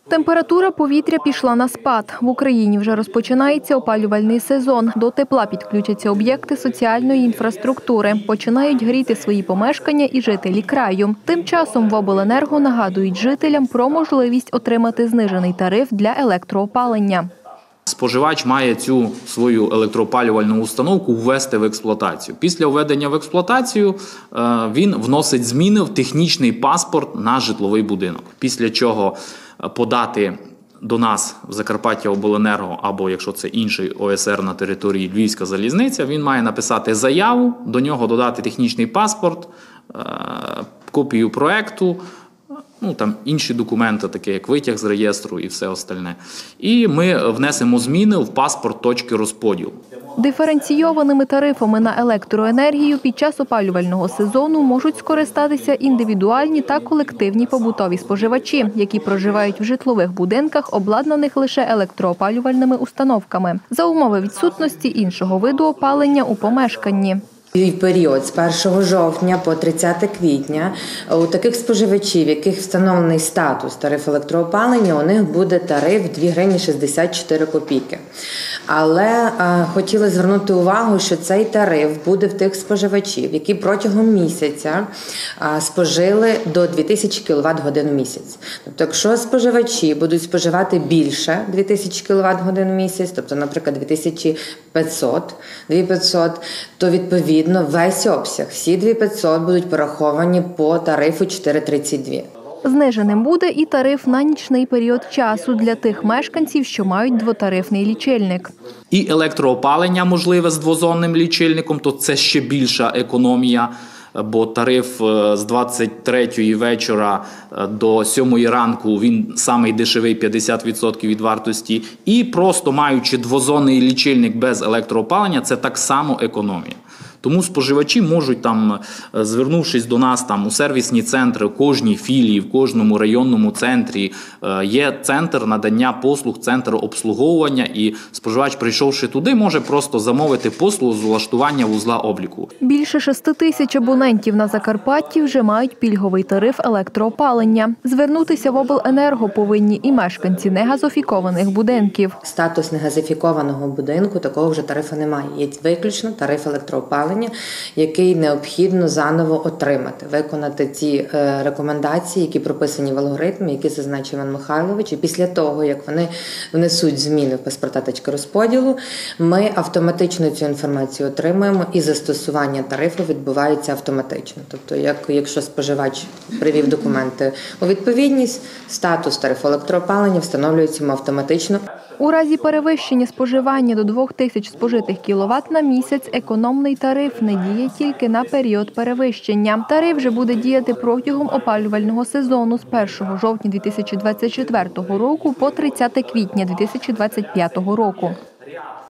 Температура повітря пішла на спад. В Україні вже розпочинається опалювальний сезон. До тепла підключаться об'єкти соціальної інфраструктури. Починають гріти свої помешкання і жителі краю. Тим часом в обленерго нагадують жителям про можливість отримати знижений тариф для електроопалення. Споживач має цю свою електроопалювальну установку ввести в експлуатацію. Після введення в експлуатацію він вносить зміни в технічний паспорт на житловий будинок. Після чого подати до нас в Закарпаттяобленерго, або якщо це інший ОСР на території Львівська залізниця, він має написати заяву, до нього додати технічний паспорт, копію проекту, інші документи, такі як витяг з реєстру і все остальне. І ми внесемо зміни в паспорт точки розподілу. Диференційованими тарифами на електроенергію під час опалювального сезону можуть скористатися індивідуальні та колективні побутові споживачі, які проживають в житлових будинках, обладнаних лише електроопалювальними установками, за умови відсутності іншого виду опалення у помешканні. І в період з 1 жовтня по 30 квітня у таких споживачів, яких встановлений статус тариф електроопалення, у них буде тариф 2 гривні 64 копійки. Але хотіла звернути увагу, що цей тариф буде в тих споживачів, які протягом місяця спожили до 2000 кВт-годин в місяць. Тобто, якщо споживачі будуть споживати більше 2000 кВт-годин в місяць, тобто, наприклад, 2500, то відповідно весь обсяг, всі 2500 будуть пораховані по тарифу 4,32. Зниженим буде і тариф на нічний період часу для тих мешканців, що мають двотарифний лічильник. І електроопалення можливе з двозонним лічильником, то це ще більша економія, бо тариф з 23-ї вечора до 7-ї ранку, він самий дешевий, 50% від вартості. І просто маючи двозонний лічильник без електроопалення, це так само економія. Тому споживачі можуть, звернувшись до нас у сервісні центри, в кожній філії, в кожному районному центрі є центр надання послуг, центр обслуговування, і споживач, прийшовши туди, може просто замовити послугу з влаштування вузла обліку. Більше 6000 абонентів на Закарпатті вже мають пільговий тариф електроопалення. Звернутися в обленерго повинні і мешканці негазифікованих будинків. Статус негазифікованого будинку, такого вже тарифу немає. Є виключно тариф електроопалення, який необхідно заново отримати, виконати ці рекомендації, які прописані в алгоритмі, які зазначив Іван Михайлович. І після того, як вони внесуть зміни в паспорта точки розподілу, ми автоматично цю інформацію отримуємо і застосування тарифу відбувається автоматично. Тобто, якщо споживач привів документи у відповідність, статус тарифу електроопалення встановлюється йому автоматично. У разі перевищення споживання до 2000 спожитих кіловат на місяць економний тариф не діє тільки на період перевищення. Тариф вже буде діяти протягом опалювального сезону з 1 жовтня 2024 року по 30 квітня 2025 року.